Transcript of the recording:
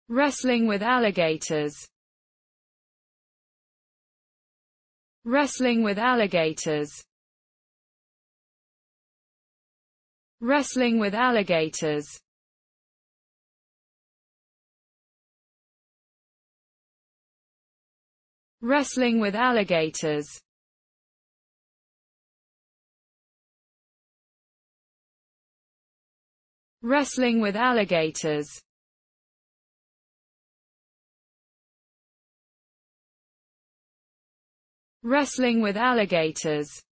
Wrestling with alligators. Wrestling with alligators. Wrestling with alligators. Wrestling with alligators. Wrestling with alligators. Wrestling with alligators.